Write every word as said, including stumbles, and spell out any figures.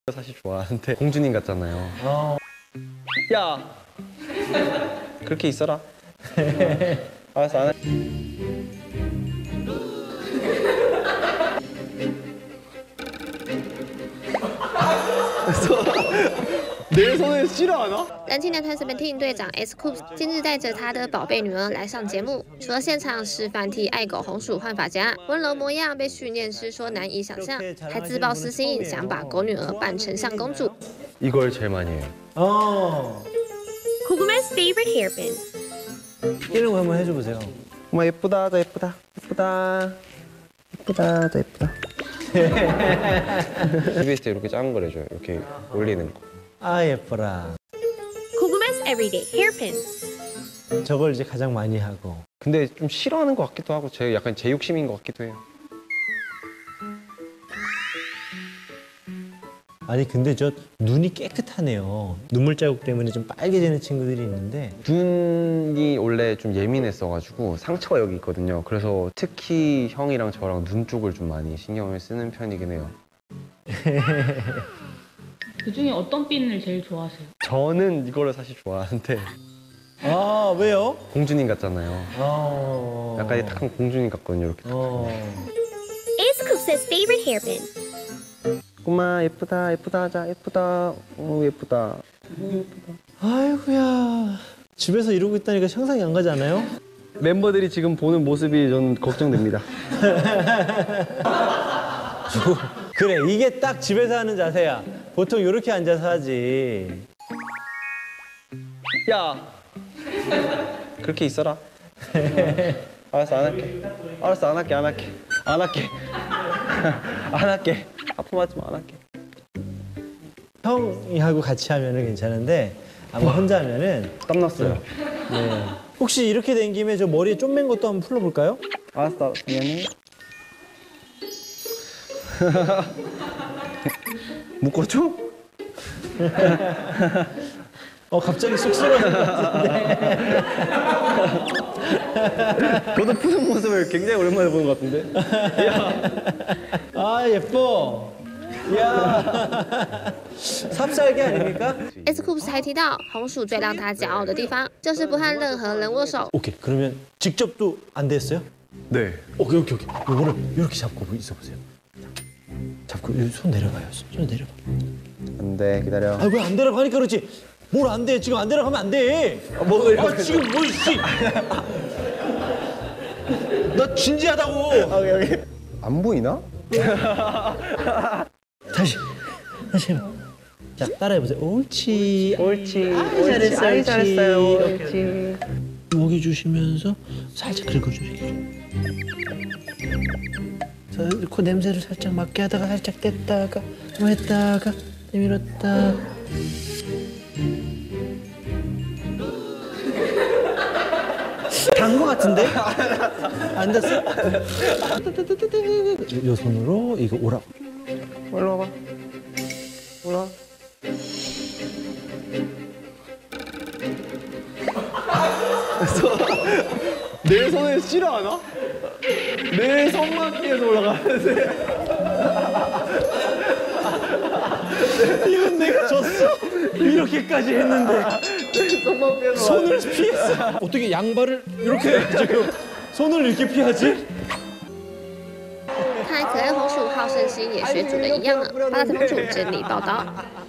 사실 좋아하는데 공주님 같잖아요. 어. 야 그렇게 있어라. 알았어 안 해. 내 손에 싫어하나? 人气男团 Seventeen 队长 S Coups 近日带着他的宝贝女儿来上节目，除了现场示范替爱狗红薯换发夹，温柔模样被训练师说难以想象，还自曝私心想把狗女儿扮成像公主。 이걸 제일 많이 해요. 어. Kuguma's favorite hairpin. 이런 거 한번 해줘 보세요. 엄마 예쁘다, 저 예쁘다, 예쁘다, 예쁘다, 저 예쁘다. 티비에스 때 이렇게 작은 걸 해줘요. 이렇게 올리는 거. 아 예뻐라. Kuguma's everyday hairpin. 저걸 이제 가장 많이 하고. 근데 좀 싫어하는 것 같기도 하고 제 약간 제 욕심인 것 같기도 해요. 아니 근데 저 눈이 깨끗하네요. 눈물 자국 때문에 좀 빨개지는 친구들이 있는데 눈이 원래 좀 예민했어가지고 상처가 여기 있거든요. 그래서 특히 형이랑 저랑 눈 쪽을 좀 많이 신경을 쓰는 편이긴 해요. 그 중에 어떤 핀을 제일 좋아하세요? 저는 이거를 사실 좋아하는데 아 왜요? 공주님 같잖아요. 어... 약간 딱 공주님 같거든요. 이렇게. 어... S Coups' favorite hairpin. 꼬마 예쁘다 예쁘다 하자 예쁘다 오 예쁘다. 아이고야 집에서 이러고 있다니까 상상이 안 가지 않아요? 멤버들이 지금 보는 모습이 전 걱정됩니다. 그래 이게 딱 집에서 하는 자세야. 보통 이렇게 앉아서 하지. 야 그렇게 있어라. 알았어 안 할게. 알았어 안 할게 안 할게 안 할게 안 할게. 아픔하지 마 안 할게. 형이 하고 같이 하면은 괜찮은데 아마 혼자 하면은 땀났어요. 네. 혹시 이렇게 된 김에 저 머리에 좀 맨 것도 한번 풀어볼까요? 알았어 미안해. 묶어줘? 어 갑자기 쑥스러워진 것 같은데. 저도 푸는 모습을 굉장히 오랜만에 보는 것 같은데. 아 예뻐. 이야. 삽살개 아닙니까? S Coups 还提到，红薯最让他骄傲的地方就是不和任何人握手。 오케이 그러면 직접도 안 됐어요? 네. 오케이 오케이 오케이. 요거를 이렇게 잡고 있어 보세요. 잡고 여기 손 내려가요. 손 내려가. 안돼 기다려. 아 왜 안 내려가니까 그렇지. 뭘 안 돼? 지금 안 내려가면 안 돼. 아, 뭐가 아 지금 뭘 씨. 나 진지하다고. 아 여기 안 보이나? 다시 다시 해봐. 자 따라해보세요. 옳지. 옳지. 아, 잘했어. 아이, 옳지. 잘했어요. 오케이, 옳지. 목이 주시면서 살짝 긁어주세요. 자, 코 냄새를 살짝 맡게 하다가 살짝 뗐다가 좀 했다가 내밀었다. 단 거 같은데? 안 닿았어? 요 손으로 이거 오라. 올라 와봐. 올라. 내 손에 싫어하나? 내 손만 피해서 올라가는데. 이건 내가 졌어. 이렇게까지 했는데 내 손만 피해서. 손을 피했어. 어떻게 양발을 이렇게 해가지고 손을 이렇게 피하지? 看来可爱红薯好胜心也学主人一样呢。八大台公主整理报道。